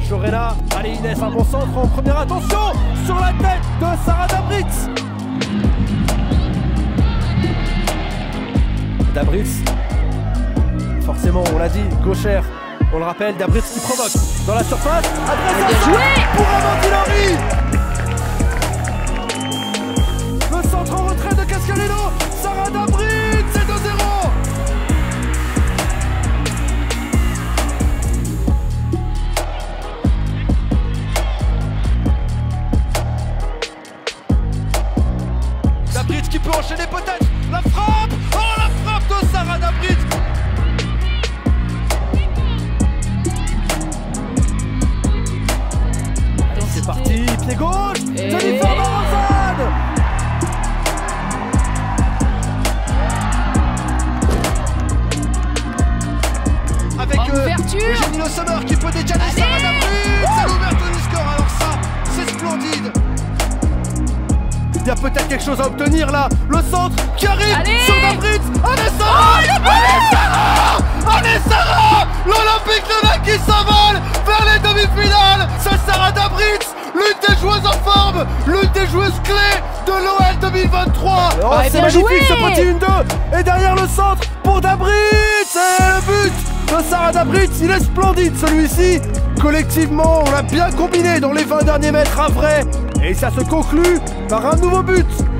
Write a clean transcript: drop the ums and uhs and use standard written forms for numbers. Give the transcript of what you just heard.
Jorena, allez Inès, un bon centre en première attention sur la tête de Sarah Dabritz. Dabritz, forcément on l'a dit, gauchère, on le rappelle, Dabritz qui provoque dans la surface, adresse pour Amandine Henry. Le centre en retrait de Cascarino, Sarah Dabritz, c'est 2-0. Dabritz qui peut enchaîner peut-être, la frappe, oh la frappe de Sarah Dabritz. C'est parti, pied gauche, Jennifer Morozan. Avec Eugénie Le Sommer qui peut décaler Sarah Dabritz à l'ouverture du score, alors ça, c'est splendide. Il y a peut-être quelque chose à obtenir là. Le centre qui arrive sur Dabritz. Allez Sarah, allez Sarah, l'Olympique Lyonnais qui s'envole vers les demi-finales. C'est Sarah Dabritz, l'une des joueuses en forme, l'une des joueuses clés de l'OL 2023. Oh, c'est magnifique ce petit 1-2. Et derrière le centre pour Dabritz. Et le but de Sarah Dabritz, il est splendide celui-ci. Collectivement, on l'a bien combiné dans les 20 derniers mètres à vrai. Et ça se conclut par un nouveau but